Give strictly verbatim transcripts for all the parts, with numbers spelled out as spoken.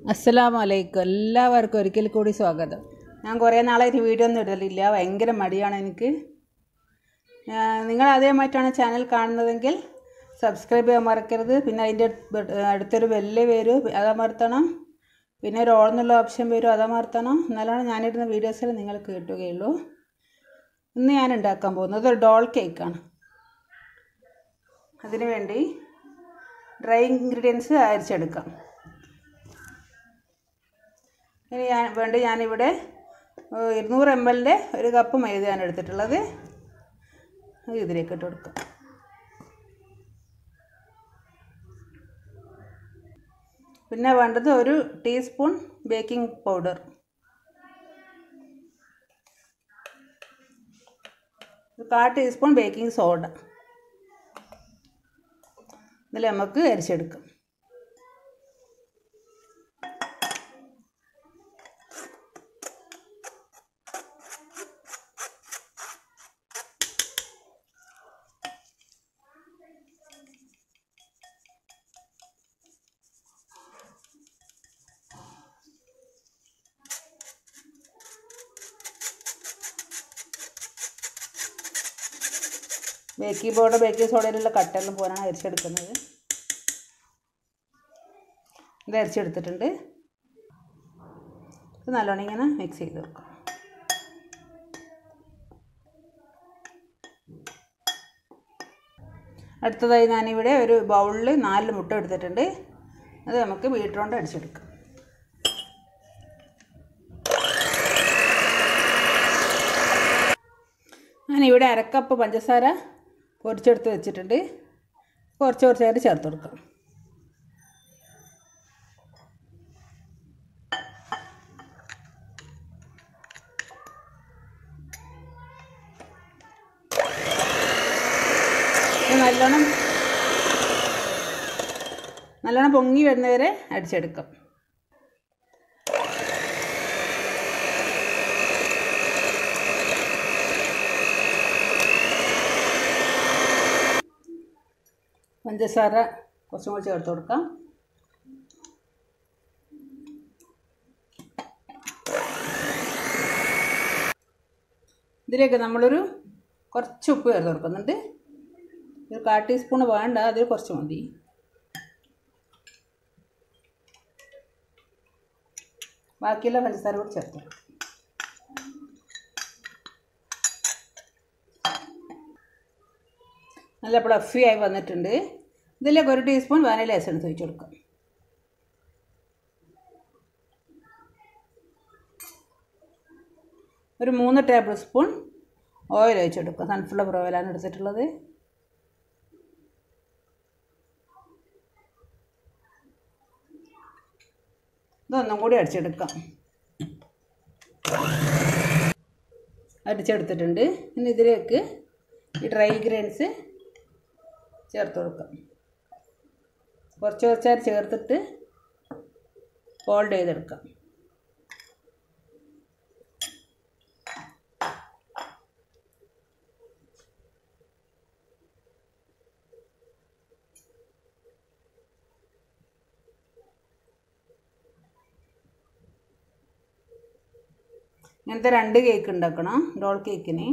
അസ്സലാമു അലൈക്കും. എല്ലാവർക്കും ഒരിക്കൽ കൂടി സ്വാഗതം. ഞാൻ കുറേ നാളായിട്ട് വീഡിയോ ഒന്നും ഇടലില്ല, ഭയങ്കര മടിയാണ് എനിക്ക്. നിങ്ങൾ ആദ്യമായിട്ടാണ് ചാനൽ കാണുന്നതെങ്കിൽ സബ്സ്ക്രൈബ് ചെയ്യാൻ മറക്കരുത്. പിന്നെ അതിൻ്റെ അടുത്തൊരു ബെല്ല് വരും, അതമർത്തണം. പിന്നെ ഒരു ഓൾ എന്നുള്ള ഓപ്ഷൻ വരും, അതമർത്തണം. എന്നാലാണ് ഞാനിടുന്ന വീഡിയോസിൽ നിങ്ങൾക്ക് കിട്ടുകയുള്ളൂ. ഇന്ന് ഞാൻ ഉണ്ടാക്കാൻ പോകുന്നത് ഒരു ഡോൾ കേക്കാണ്. അതിനു വേണ്ടി ഡ്രൈ ഇൻഗ്രീഡിയൻസ് അരിച്ചെടുക്കാം. ഇനി ഞാൻ വേണ്ടി ഞാനിവിടെ ഇരുന്നൂറ് എം എല്ലിൻ്റെ ഒരു കപ്പ് മൈദയാണ് എടുത്തിട്ടുള്ളത്. ഇതിലേക്ക് ഇട്ട് കൊടുക്കാം. പിന്നെ വേണ്ടത് ഒരു ടീസ്പൂൺ ബേക്കിംഗ് പൗഡർ, കാൽ ടീസ്പൂൺ ബേക്കിംഗ് സോഡ. ഇതിൽ നമുക്ക് അരിച്ചെടുക്കാം. ബേക്കിംഗ് പൗഡർ ബേക്കിംഗ് സോഡയിലുള്ള കട്ടെല്ലാം പോകാനാണ് അരിച്ചെടുക്കുന്നത്. ഇത് അരിച്ചെടുത്തിട്ടുണ്ട്. ഇത് നല്ലോണം ഇങ്ങനെ മിക്സ് ചെയ്ത് വെക്കാം. അടുത്തതായി ഞാനിവിടെ ഒരു ബൗളിൽ നാല് മുട്ട എടുത്തിട്ടുണ്ട്. അത് നമുക്ക് ബീറ്റർ കൊണ്ട് അടിച്ചെടുക്കാം. ഞാനിവിടെ അരക്കപ്പ് പഞ്ചസാര പൊരിച്ചെടുത്ത് വെച്ചിട്ടുണ്ട്. കുറച്ച് കുറച്ചായിട്ട് ചേർത്ത് കൊടുക്കാം. നല്ലോണം നല്ലോണം പൊങ്ങി വരുന്നവരെ അടിച്ചെടുക്കാം. പഞ്ചസാര കുറച്ചും കൂടി ചേർത്ത് കൊടുക്കാം. ഇതിലേക്ക് നമ്മളൊരു കുറച്ച് ഉപ്പ് ചേർത്ത് കൊടുക്കുന്നുണ്ട്. ഒരു കാൽ ടീസ്പൂൺ വേണ്ട, അതിൽ കുറച്ച് മതി. ബാക്കിയുള്ള പഞ്ചസാര കൂടി ചേർത്ത് കൊടുക്കാം. നല്ല ഫ്ലഫി ആയി വന്നിട്ടുണ്ട്. ഇതിലേക്ക് ഒരു ടീസ്പൂൺ വാനില എസൻസ് ഒഴിച്ച് കൊടുക്കാം. ഒരു മൂന്ന് ടേബിൾ സ്പൂൺ ഓയിൽ ഒഴിച്ചെടുക്കാം. സൺഫ്ലവർ ഓയിലാണ് എടുത്തിട്ടുള്ളത്. ഇതൊന്നും കൂടി അടിച്ചെടുക്കാം. അടിച്ചെടുത്തിട്ടുണ്ട്. ഇനി ഇതിലേക്ക് ഈ ഡ്രൈ ഇൻഗ്രീഡിയൻസ് ചേർത്ത് കൊടുക്കാം. കുറച്ച് കുറച്ചായി ചേർത്തിട്ട് ഫോൾഡ് ചെയ്തെടുക്കാം. ഇങ്ങനത്തെ രണ്ട് കേക്ക് ഉണ്ടാക്കണം ഡോൾ കേക്കിന്.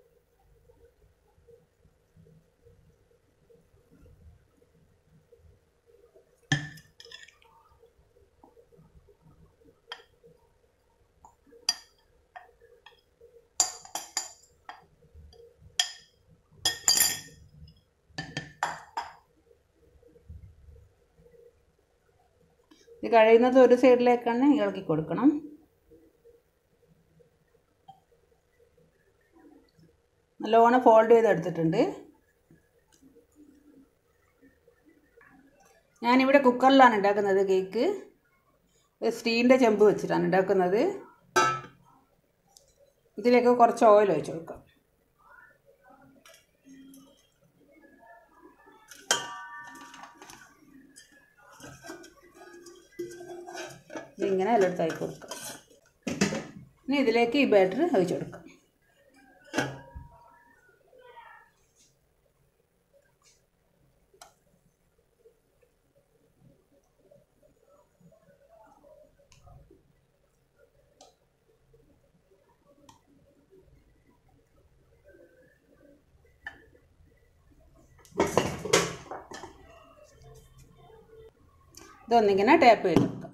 ഇത് കഴിയുന്നത് ഒരു സൈഡിലേക്കാണ് ഇളക്കി കൊടുക്കണം. നല്ലോണം ഫോൾഡ് ചെയ്തെടുത്തിട്ടുണ്ട്. ഞാനിവിടെ കുക്കറിലാണ് ഉണ്ടാക്കുന്നത് കേക്ക്. സ്റ്റീലിൻ്റെ ചെമ്പ് വെച്ചിട്ടാണ് ഉണ്ടാക്കുന്നത്. ഇതിലേക്ക് കുറച്ച് ഓയിൽ ഒഴിച്ച് കൊടുക്കാം. ഇതിങ്ങനെ എല്ലായിടത്തും ആയി കൊടുക്കാം. ഇനി ഇതിലേക്ക് ഈ ബാറ്റർ ഒഴിച്ച് കൊടുക്കാം. ഇതൊന്നിങ്ങനെ ടാപ്പ് ചെയ്ത് കൊടുക്കാം.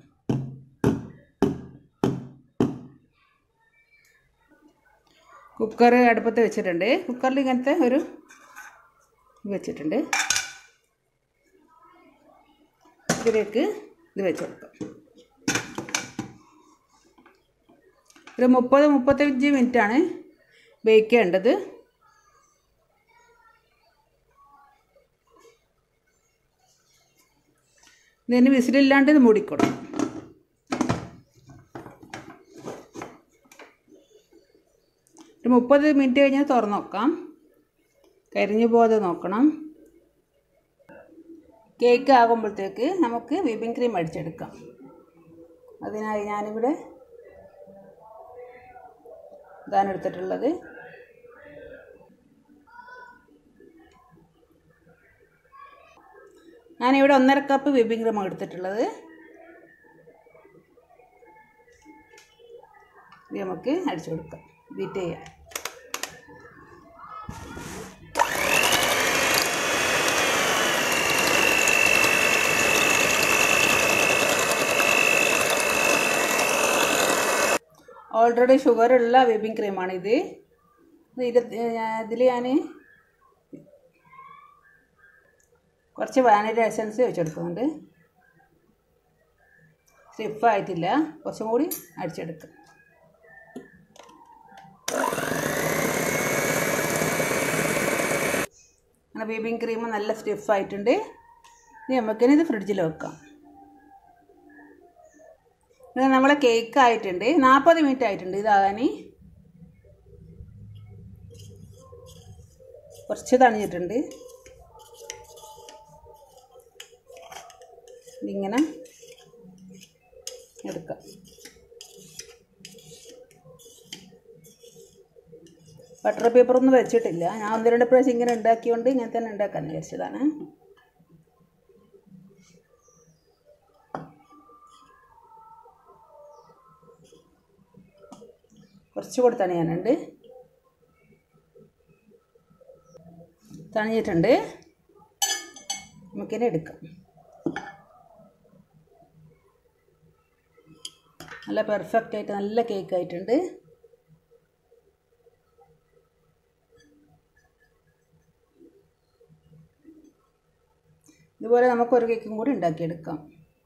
കുക്കർ അടുപ്പത്ത് വെച്ചിട്ടുണ്ട്. കുക്കറിൽ ഇങ്ങനത്തെ ഒരു വെച്ചിട്ടുണ്ട്. ഇതിലേക്ക് ഇത് വെച്ച് കൊടുക്കാം. ഒരു മുപ്പത് മുപ്പത്തഞ്ച് മിനിറ്റാണ് ബേക്ക് ചെയ്യേണ്ടത്. ഇതിന് വിസിലില്ലാണ്ട് ഇത് മൂടിക്കൊടുക്കും. ഒരു മുപ്പത് മിനിറ്റ് കഴിഞ്ഞാൽ തുറന്ന് നോക്കാം. കരിഞ്ഞു പോകാതെ നോക്കണം. കേക്ക് ആകുമ്പോഴത്തേക്ക് നമുക്ക് വിപ്പിംഗ് ക്രീം അടിച്ചെടുക്കാം. അതിനായി ഞാനിവിടെ ഇതാണ് എടുത്തിട്ടുള്ളത്. ഞാനിവിടെ ഒന്നര കപ്പ് വിപ്പിംഗ് ക്രീം എടുത്തിട്ടുള്ളത്. ഇത് നമുക്ക് അടിച്ചു കൊടുക്കാം. ബീറ്റ് ചെയ്യാം. ഓൾറെഡി ഷുഗറുള്ള വിപ്പിംഗ് ക്രീമാണിത്. ഇത് ഇതിൽ ഞാൻ കുറച്ച് വാനില എസൻസ് വെച്ചെടുക്കുന്നുണ്ട്. സ്റ്റിഫായിട്ടില്ല, കുറച്ചും കൂടി അടിച്ചെടുക്കും. അങ്ങനെ വിപ്പിംഗ് ക്രീം നല്ല സ്റ്റിഫായിട്ടുണ്ട്. ഇനി നമുക്കിനി ഇത് ഫ്രിഡ്ജിൽ വെക്കാം. ഇത് നമ്മളെ കേക്ക് ആയിട്ടുണ്ട്. നാൽപ്പത് മിനിറ്റ് ആയിട്ടുണ്ട് ഇതാകാൻ. കുറച്ച് തണിഞ്ഞിട്ടുണ്ട്. ഇങ്ങനെ എടുക്കാം. ബട്ടർ പേപ്പറൊന്നും വെച്ചിട്ടില്ല. ഞാൻ ഒന്ന് രണ്ട് പ്രാവശ്യം ഇങ്ങനെ ഉണ്ടാക്കിയോണ്ട് ഇങ്ങനെ തന്നെ ഉണ്ടാക്കാൻ വിചാരിച്ചതാണ്. കുറച്ചുകൂടി തണിയാനുണ്ട്. തണിഞ്ഞിട്ടുണ്ട്. നമുക്കിനി എടുക്കാം. നല്ല പെർഫെക്റ്റ് ആയിട്ട് നല്ല കേക്ക് ആയിട്ടുണ്ട്. ഇതുപോലെ നമുക്കൊരു കേക്കും കൂടി ഉണ്ടാക്കിയെടുക്കാം.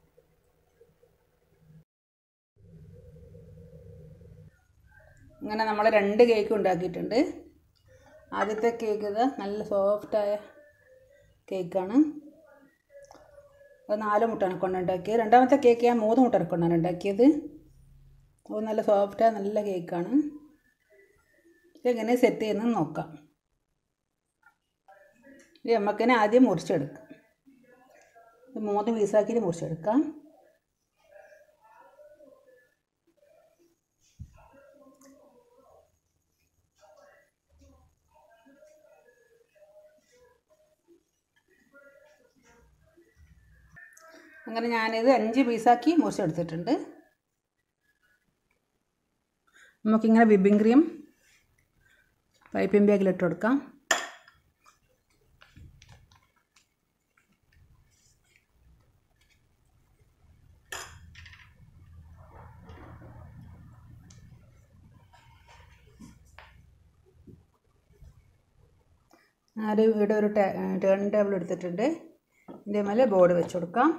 അങ്ങനെ നമ്മൾ രണ്ട് കേക്ക് ഉണ്ടാക്കിയിട്ടുണ്ട്. ആദ്യത്തെ കേക്ക് ഇത് നല്ല സോഫ്റ്റായ കേക്കാണ്. അത് നാല് മുട്ടനെ കൊണ്ട് ഉണ്ടാക്കിയത്. രണ്ടാമത്തെ കേക്ക് ഞാൻ മൂന്ന് മുട്ടനെ കൊണ്ടാണ് ഉണ്ടാക്കിയത്. അത് നല്ല സോഫ്റ്റായ നല്ല കേക്കാണ്. ഇതെങ്ങനെ സെറ്റ് ചെയ്യുന്നത് നോക്കാം. ഇത് നമുക്കിനെ ആദ്യം മുറിച്ചെടുക്കാം. ഇത് മൂന്ന് പീസാക്കിയിട്ട് മുറിച്ചെടുക്കാം. അങ്ങനെ ഞാനിത് അഞ്ച് പീസാക്കി മുറിച്ചെടുത്തിട്ടുണ്ട്. നമുക്കിങ്ങനെ വിപ്പിംഗ് ക്രീം പൈപ്പിംഗ് ബാഗിലിട്ട് കൊടുക്കാം. ഞാൻ ഇവിടെ ഒരു ടേണിംഗ് ടേബിൾ എടുത്തിട്ടുണ്ട്. ഇതിൻ്റെ മേലെ ബോർഡ് വെച്ച് കൊടുക്കാം.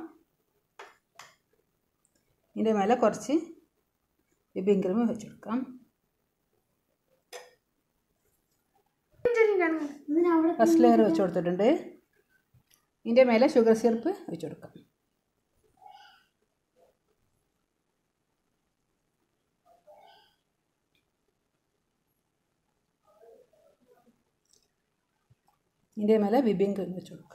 ഇതിൻ്റെ മേലെ കുറച്ച് വിപ്പിംഗ് ക്രീം വെച്ച് കൊടുക്കാം. ഫസ്റ്റ് ലെയർ വെച്ച് കൊടുത്തിട്ടുണ്ട്. ഇതിൻ്റെ മേലെ ഷുഗർ സിറപ്പ് വെച്ച് കൊടുക്കാം. ഇതിൻ്റെ മേലെ വിപ്പിംഗ് ക്രീം വെച്ച് കൊടുക്കാം.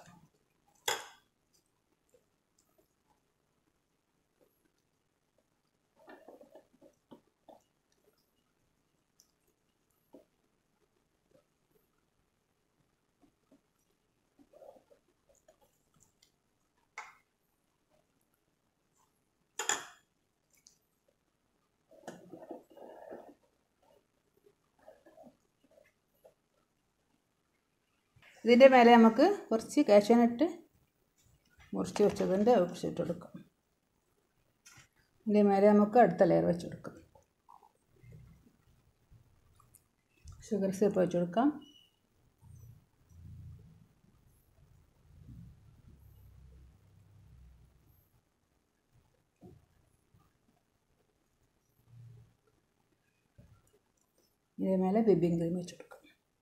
ഇതിൻ്റെ മേലെ നമുക്ക് കുറച്ച് കാഷ്യൂനട്ട് മുറിച്ച് വെച്ചതിൻ്റെ ഒഴിച്ചിട്ട് കൊടുക്കാം. ഇതിൻ്റെ മേലെ നമുക്ക് അടുത്ത ലെയർ വെച്ച് കൊടുക്കാം. ഷുഗർ സിറപ്പ് വെച്ച് കൊടുക്കാം. ഇതിന് മേലെ വിപ്പിംഗ് ക്രീം വെച്ച് കൊടുക്കാം.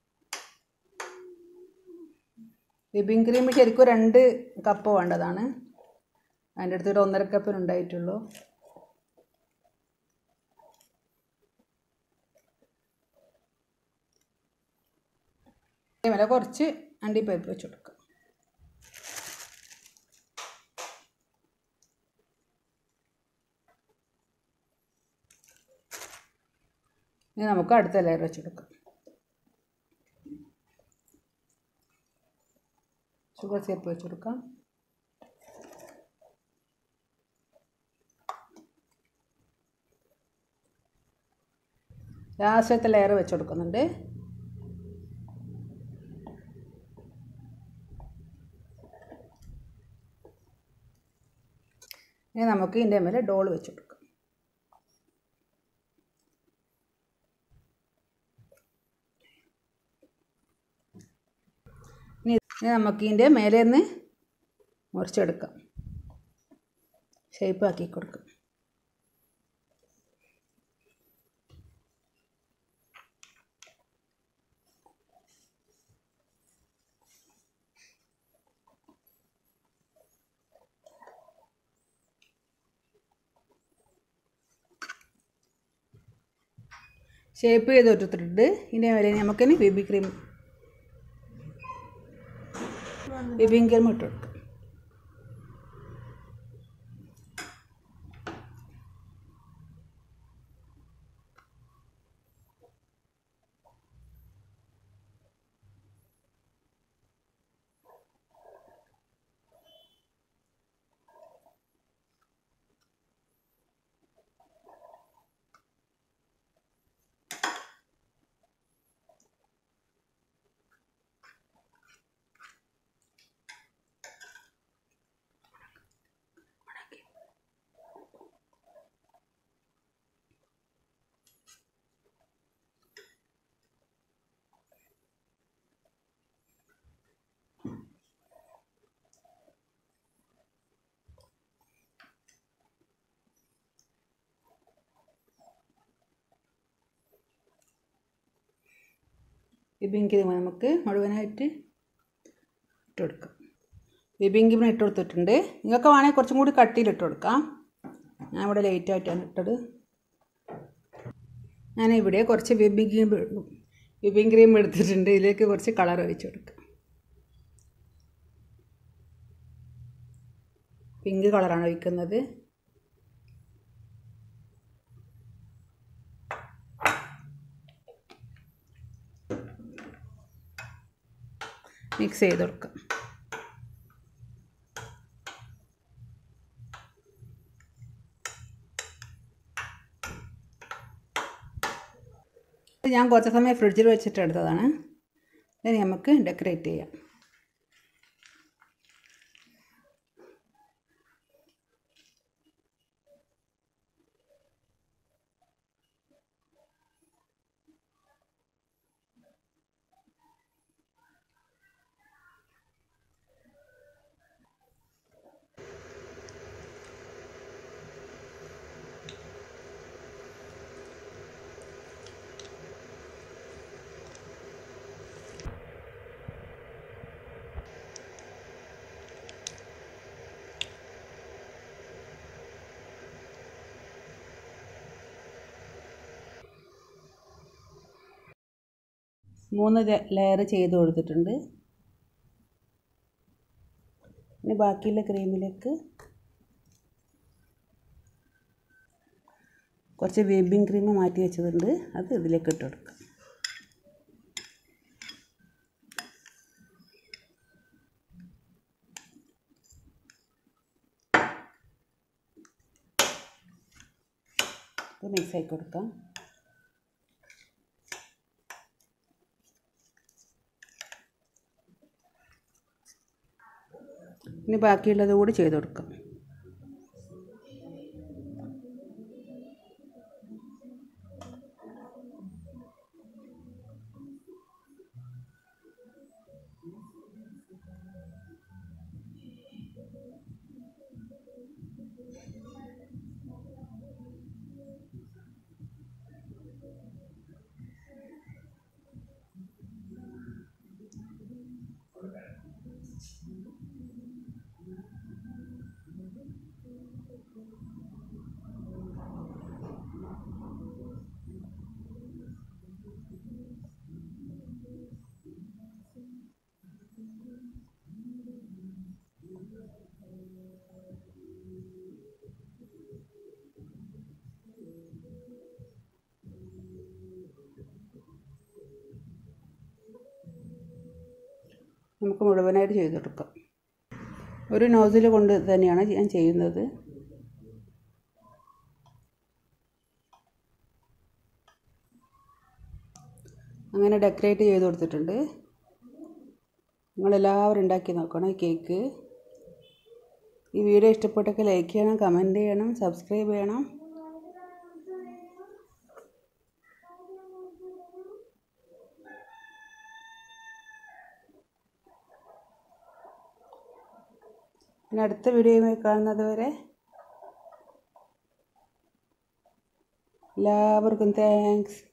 വിപ്പിംഗ് ക്രീം ശരിക്കും രണ്ട് കപ്പ് വേണ്ടതാണ്. അതിൻ്റെ അടുത്തൊരു ഒന്നര കപ്പിനുണ്ടായിട്ടുള്ളൂ. ഇതിന് കുറച്ച് അണ്ടിപ്പരിപ്പ് വെച്ച് കൊടുക്കാം. ഇനി നമുക്ക് അടുത്ത ലെയർ വെച്ച് കൊടുക്കാം. ഷുഗർ സിറപ്പ് വെച്ച് കൊടുക്കാം. ലാസ്റ്റത്തെ ലെയർ വെച്ച് കൊടുക്കുന്നുണ്ട്. ഇനി നമുക്ക് ഇതിൻ്റെ മേലെ ഡോൾ വെച്ച് കൊടുക്കാം. ഇനി നമുക്ക് ഇതിൻ്റെ മേലെ നിന്ന് മുറിച്ചെടുക്കാം. ഷേപ്പാക്കി കൊടുക്കാം. ഷേപ്പ് ചെയ്ത് ഇട്ടിട്ടുണ്ട്. ഇതിൻ്റെ മേലെ നമുക്കിനി വിപ്പിംഗ് ക്രീം വിപ്പിംഗ് ക്രീം ഇട്ട് കൊടുക്കാം. വിപ്പിംഗ് ക്രീം നമുക്ക് മുഴുവനായിട്ട് ഇട്ട് കൊടുക്കാം. വിപ്പിംഗ് ക്രീം ഇട്ട് കൊടുത്തിട്ടുണ്ട്. നിങ്ങൾക്ക് വേണമെങ്കിൽ കുറച്ചും കൂടി കട്ടിയിൽ ഇട്ട് കൊടുക്കാം. ഞാൻ ഇവിടെ ലേറ്റായിട്ടാണ് ഇട്ടത്. ഞാനിവിടെ കുറച്ച് വിപ്പിംഗ് ക്രീം വിപ്പിംഗ് ക്രീം എടുത്തിട്ടുണ്ട്. ഇതിലേക്ക് കുറച്ച് കളർ ഒഴിച്ച് കൊടുക്കാം. പിങ്ക് കളറാണ് ഒഴിക്കുന്നത്. മിക്സ് ചെയ്ത് കൊടുക്കാം. ഞാൻ കുറച്ച് സമയം ഫ്രിഡ്ജിൽ വെച്ചിട്ട് എടുത്തതാണ്. ഇനി നമുക്ക് ഡെക്കറേറ്റ് ചെയ്യാം. മൂന്ന് ലെയർ ചെയ്ത് കൊടുത്തിട്ടുണ്ട്. ഇനി ബാക്കിയുള്ള ക്രീമിലേക്ക് കുറച്ച് വിപ്പിംഗ് ക്രീം മാറ്റി വെച്ചതുണ്ട്. അത് ഇതിലേക്ക് ഇട്ട് കൊടുക്കാം. ഇത് മിക്സ് ആക്കി കൊടുക്കാം. ഇനി ബാക്കിയുള്ളത് കൂടി ചെയ്ത് കൊടുക്കാം. നമുക്ക് മുഴുവനായിട്ട് ചെയ്തെടുക്കാം. ഒരു നോസിൽ കൊണ്ട് തന്നെയാണ് ഞാൻ ചെയ്യുന്നത്. അങ്ങനെ ഡെക്കറേറ്റ് ചെയ്ത് കൊടുത്തിട്ടുണ്ട്. നിങ്ങളെല്ലാവരും ഉണ്ടാക്കി നോക്കണം ഈ കേക്ക്. ഈ വീഡിയോ ഇഷ്ടപ്പെട്ടൊക്കെ ലൈക്ക് ചെയ്യണം, കമൻറ്റ് ചെയ്യണം, സബ്സ്ക്രൈബ് ചെയ്യണം. പിന്നെ അടുത്ത വീഡിയോയുമായി കാണുന്നത് വരെ എല്ലാവർക്കും താങ്ക്സ്.